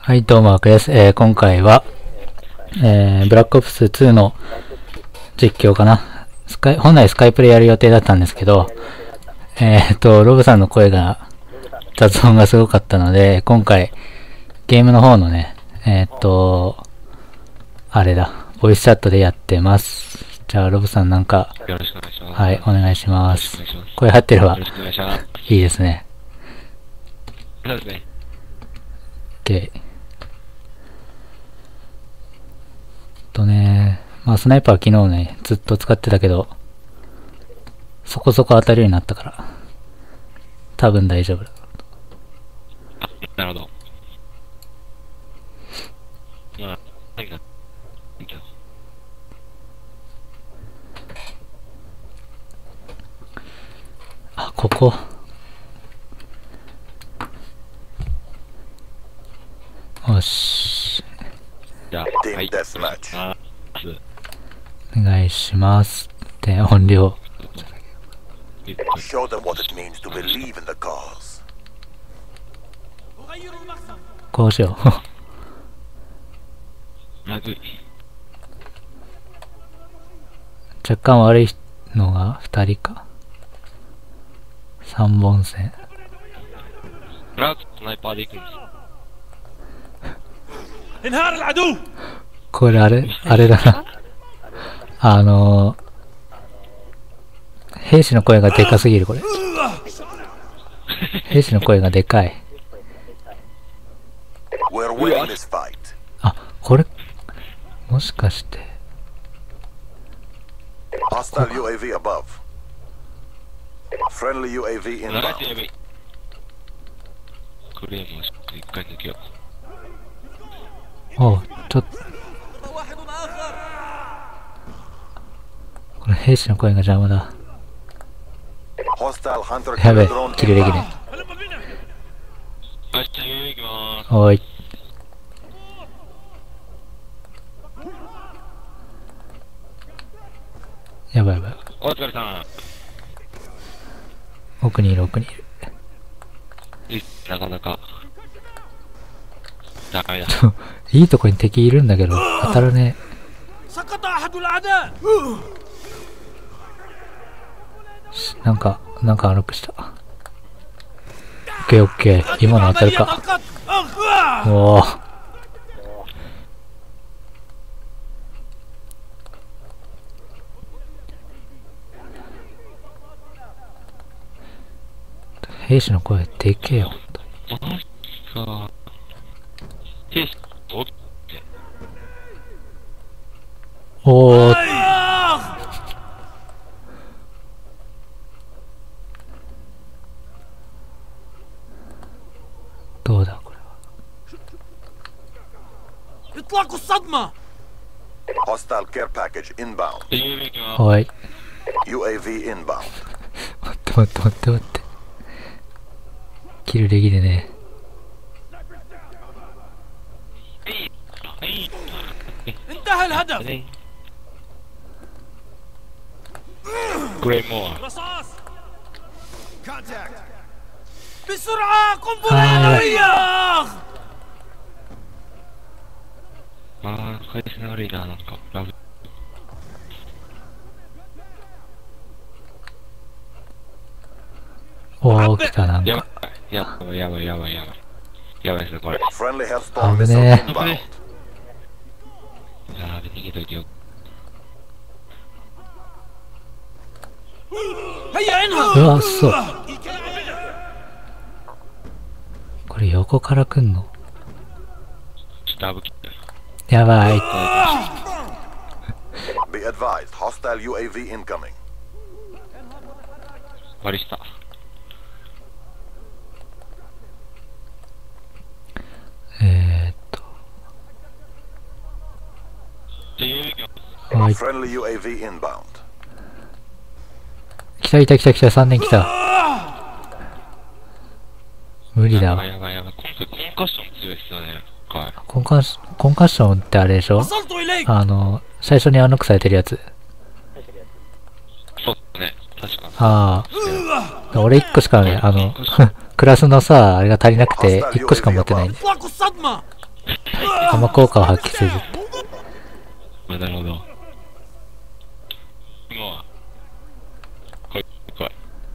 はい、どうも、アクです。今回は、ブラックオプス2の実況かな。本来スカイプでやる予定だったんですけど、ロブさんの声が、雑音がすごかったので、今回、ゲームの方のね、あれだ、ボイスチャットでやってます。じゃあ、ロブさんなんか、 よろしくお願いします。 はい、お願いします。 よろしくお願いします。 声張ってるわ。 よろしくお願いします。 いいですね。 そうですね。 OK。まあスナイパー昨日ね、ずっと使ってたけど、そこそこ当たるようになったから、多分大丈夫だ。 なるほど。まあ、何か、いいけど。 あ、ここ。よし。 じゃあ、はい。 お願いします。で、音量。こうしよう。 まずい。 若干悪いのが2人か。3本線。 ブラウスナイパーで行くんです。 これあれだな。兵士の声がでかすぎる、これ。兵士の声がでかい。あ、これ、もしかして。 クレームを一回抜けよう。 おう、ちょっと。これ兵士の声が邪魔だ。やべえ、キルできねはい、じゃあ、行きまーす。 おい。やばいやばい。 お疲れさん。 奥にいる奥にいる。 なかなか。ダメだ。 いいとこに敵いるんだけど、当たらねえ。なんか歩くした。オッケーオッケー。今の当たるか。おー。兵士の声でけえよ。 兵士、 おー。どうだこれは。おい。待って。キルできるね。 グレイモア。まあ、回線悪いな、なんか。ラブ。 おー、来たなんか。 やばいですね、これ。 危ねえ。 やべ、逃げといてよ。 うわ、そう。これ横から来んの？ ちょっと危ない。 やばい。 バリスタ。 はい。来た、3年来た。無理だわ。 やばい。コンカッション強いっすよね。はい。 コンカッションってあれでしょ？最初に暗録されてるやつ。 そうね、確かに。 ああ。俺1個しかね、クラスのさ、あれが足りなくて、1個しか持ってないんで。 あんま効果を発揮せず。 なるほど。もう、来い、来い。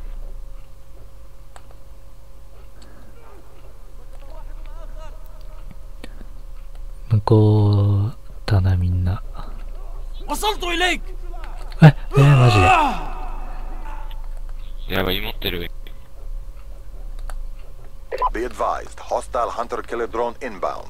向こうだな、みんな。 وصلت إليك マジで。 やばい、持ってる。 Be advised, hostile hunter-killer drone inbound.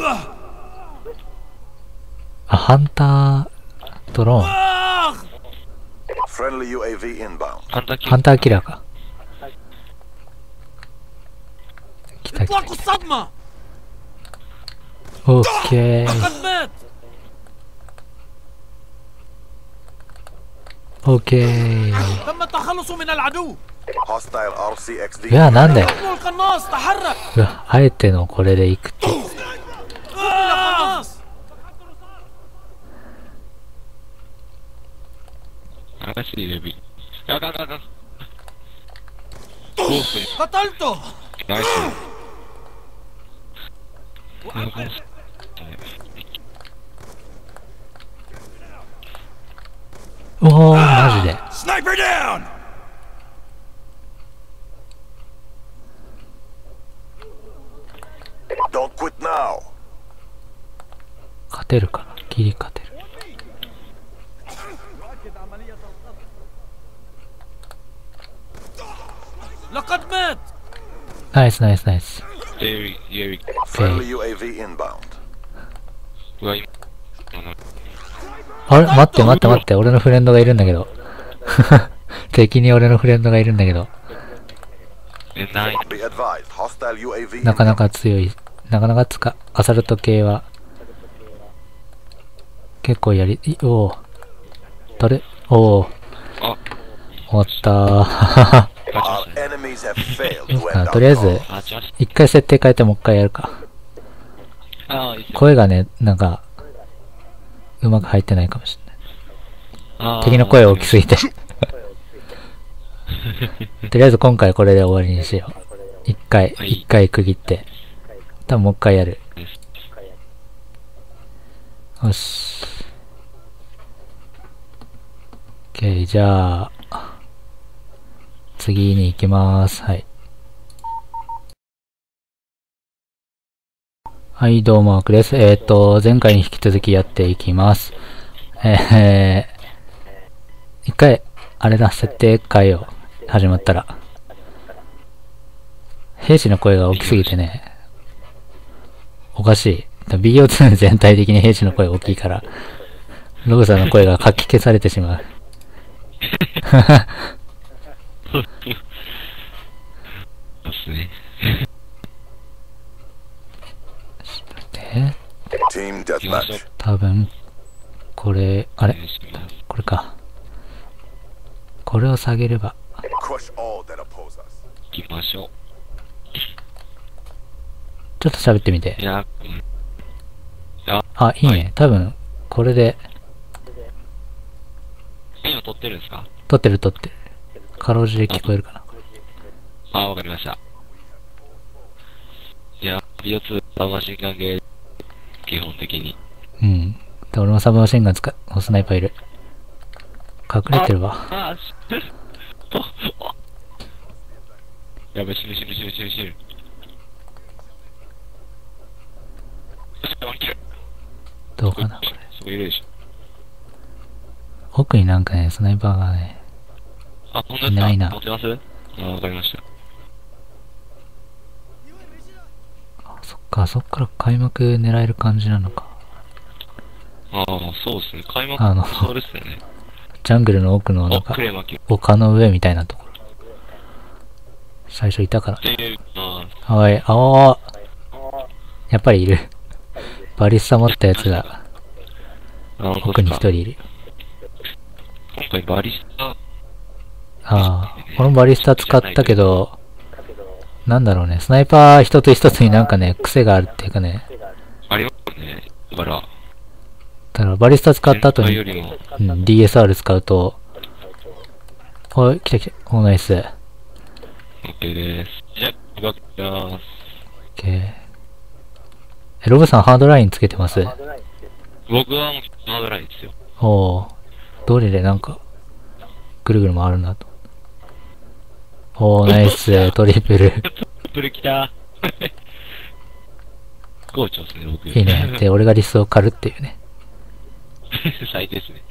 ハンタードローン。 Friendly UAV inbound. ハハンターキラーか。来た来た إطلاق الصدمة オッケー。 قد مات オッケー。 تم التخلص من العدو Hostile RCXD. いや、なんだよ。 قتلوا القناص تحرك うわ、あえてのこれで行くって。 قتل القناص 新しいレビュー。あかんあかんあかん。オープン。 قتلته ナイス。 おー、マジで。 Sniper down Don't quit now. 勝てるかな、ギリ勝てる。 لقد مات ナイスナイスナイス。 Friendly UAV inbound. うわ、今、 あれ待って待って待って、俺のフレンドがいるんだけど。敵に俺のフレンドがいるんだけど。 ない。 Be advised, hostile UAV なかな inbound. か強い。なかなかアサルト系は、結構おー。おー。 あ、 終わったー。 Our enemies have failed to end とりあえ our ず cause.、 あ、ちまし一回設定変えてもう一回やるか。 ああ、いいっすよ。 声がね、なんか、うまく入ってないかもしれない。 あー敵の声大きすぎて。とりあえず今回これで終わりにしよう。一回区切って。多分もう一回やる。よし。OK、じゃあ、次に行きます。はい。はい、どうも、マークです。前回に引き続きやっていきます。一回、あれだ、設定変えよう。始まったら。兵士の声が大きすぎてね、おかしい。BO2 全体的に兵士の声大きいから、ログさんの声がかき消されてしまう。 そうですね。 で、 Team 行きましょう。 deathmatch. 多分、これ、あれお願いします。 これか。これを下げれば、 Crush all that oppose us. 行きましょう。 ちょっと喋ってみてい。や、 あ、いいね。多分、これで、 今撮ってるんですか？ 撮ってる。かろうじて聞こえるかな。 あ、わかりました。いや、BO2 サブマシンガンゲー、基本的に。 うん。で、俺もサブマシンガンスナイパーいる。隠れてるわ。 あ、やべ、死ぬ。 どうかな、これ。 そこいるでしょ。 奥になんかね、スナイパーがね、 あ、本当ですか？ いないな持ってます？あ、わかりました。 そっから開幕狙える感じなのか。 ああ、そうですね。開幕、そうですよね。 ジャングルの奥のなんお、 かクレマキ。 丘の上みたいなところ。最初いたから。はい、やっぱりいる。バリスタ持ったやつが奥に一人いる。 今回バリスタ。 このバリスタ使ったけど、なんだろうね、スナイパー一つ一つになんかね、癖があるっていうかね。 ありますね。だから、 バリスタ使った後に、 よりも DSR 使うと、来た。ナイス。 OK です。じゃあ、動きます。 OK。 ロブさんハードラインつけてます？ 僕はもうハードラインですよ。 おー。どれでなんか、ぐるぐる回るなと。おー、ナイス、トリプル。 トリプル来た。好調ですね、僕。 いいね。で、俺がリスを狩るっていうね。 最低ですね。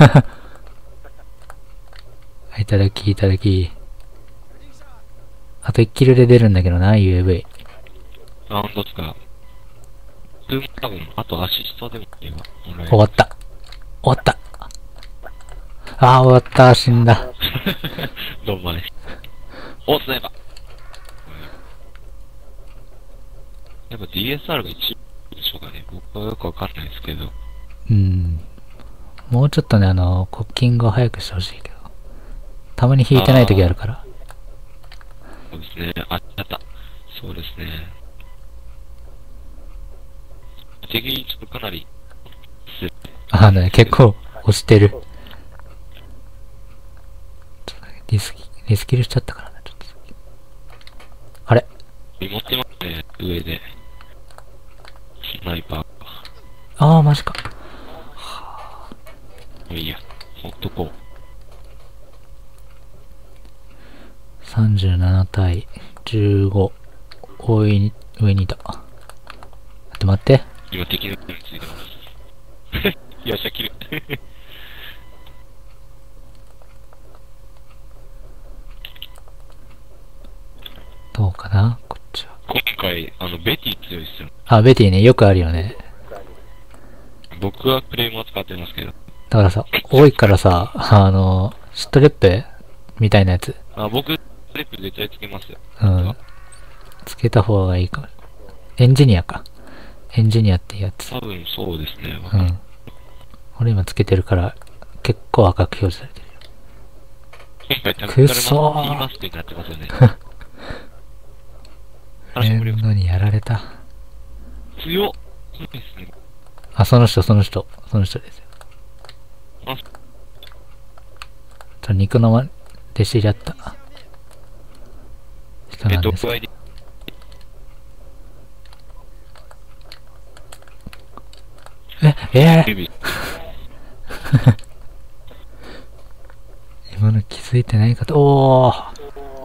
いただき、いただき。あと1キルで出るんだけどな、UAV。 あ、本当ですか。多分、あとアシストでもいいわ。 終わった。終わった。あー、終わった。死んだ。 どうもね。お、スナイパー。やっぱ DSR が一番でしょうかね。僕はよくわかんないですけど。 もうちょっとね、コッキングを早くしてほしいけど。たまに引いてない時あるから。 そうですね。あった。そうですね。敵、ちょっとかなり、 結構押してる。リスキルしちゃったからな、ちょっと。あれ？ 持ってますね、上で。スナイパー。 あー、マジか。 もういいや。ほっとこう。 37対15。上にいた。待って。 今敵の上についてます。よっしゃ、切る。 どうかなこっちは。 今回、ベティ強いっすよ。 あ、ベティね、よくあるよね。 僕はクレームを使ってますけど。 だからさ、多いからさ、シットレップみたいなやつ。 あ、僕、クレープ絶対つけますよ。 つけた方がいいかも。エンジニアか。エンジニアってやつ。 多分そうですね。 俺今つけてるから、結構赤く表示されてる。 今回、タくそー。 Tマスクになってますよね。 フレンドにやられた。 強っ。そうですね。 あ、その人ですよ。肉ので知り合った人なんですけど。今の気づいてないかと。おー。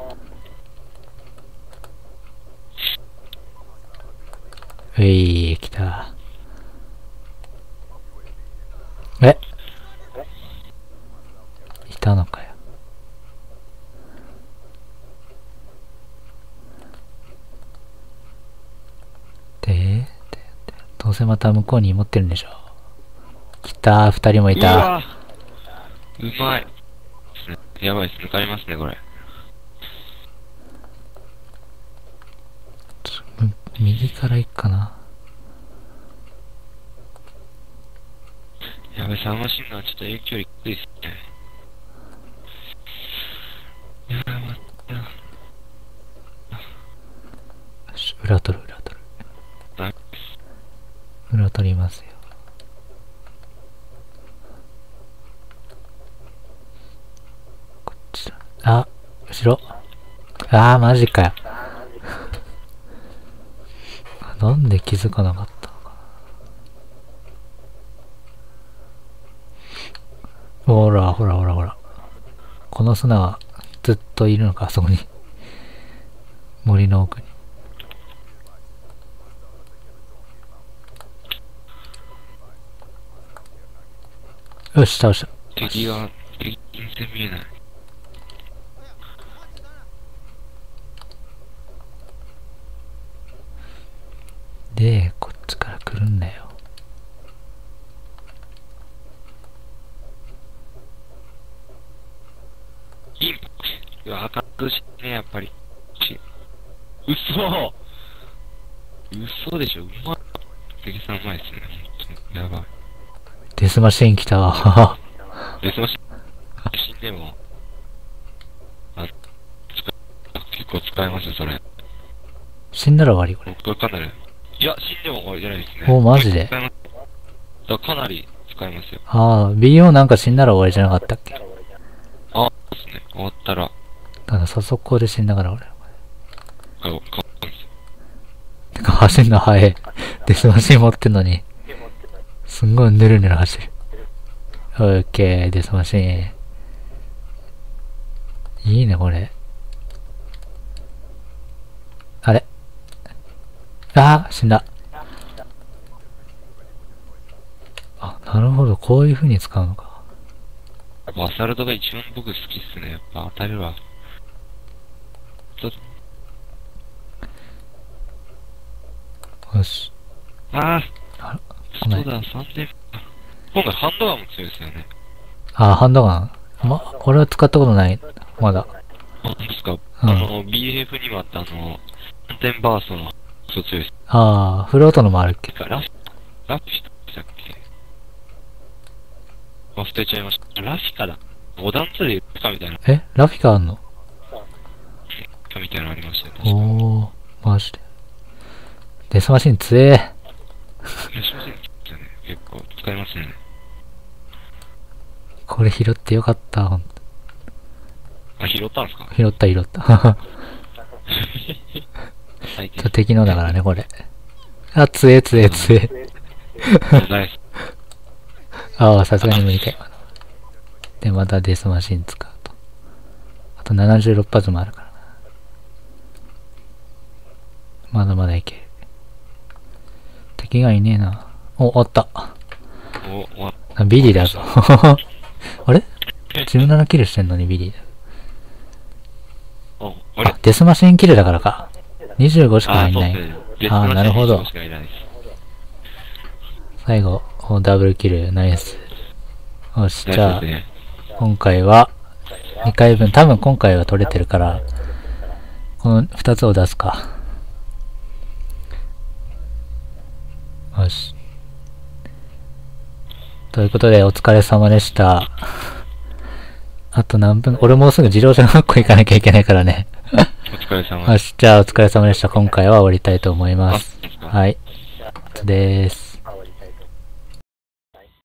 来た。いたのかよ。どうせまた向こうに持ってるんでしょ。来たー、2人もいた。 うまい。やばいっす、抜かれますね、これ。 右から行くかな。 やばい、サムマシンガンはちょっと影響力低いっすね。いやー、待った。 よし、裏取る。裏取りますよ。こっちだ。あ、後ろ。あー、マジかよ。なんで気づかなかったのかな。ほら。この砂はずっといるのか、あそこに。森の奥に。よし、倒した。 敵全然見えない。 で、こっちから来るんだよ。 赤くしね、やっぱり。嘘でしょ、うまい。敵さんうまいっすね。やばい。 デスマシン来たわ。 デスマシン死んでも、結構使えますよ、それ。 死んだら終わりこれ。 僕はかなり。いや、死んでも終わりじゃないですね。 お、マジでかなり使えますよ。 ああ、BO なんか死んだら終わりじゃなかったっけ。 あ、そうですね。終わったら。 ただ、速攻で死んだから俺。 変わったんですよ。 てか、走んの早い。 デスマシン持ってんのに。すんごいぬるぬる走る。オッケー、デスマシン。いいね、これ。あれあー、死んだ。あ、なるほど、こういう風に使うのか。 やっぱアサルトが一番僕好きっすね。やっぱ当たるわ。 よし。 あああ、そうだ、3点。今回ハンドガンも強いですよね。 あ、ハンドガン。俺は使ったことない。まだ。 本当ですか、 うん BF にもあった3点バーストの、そう強いです。 あー、フロートのもあるっけ。 ラフィしたっけ忘れちゃいました。ラフィカだ。5段2で言ったみたいな。 えラフィカあんの？ みたいなのありましたよ、確か。 おー、マジで。デスマシン強え。 いや、しませんですよね。結構使いますね。 これ拾ってよかった、ほんと。 あ、拾ったんですか？ 拾った。 最近。 敵のだからね、これ。あ、強え。 ナイス。 ああ、さすがに無理かよ。で、またデスマシン使うと。あと76発もあるからな。まだまだいける。敵がいねえな。お、あった。ビリーだぞ。あれ ?17 キルしてんのにビリーだ。 あれあ、デスマシンキルだからか。25しかいない。ああ、なるほど。最後、ダブルキル、ナイス。よし、じゃあ、今回は、2回分、多分今回は取れてるから、この2つを出すか。よし。ということで、お疲れ様でした。あと何分、俺もうすぐ自動車学校行かなきゃいけないからね。 お疲れ様よし、じゃあお疲れ様でした。今回は終わりたいと思います。はい。以上です。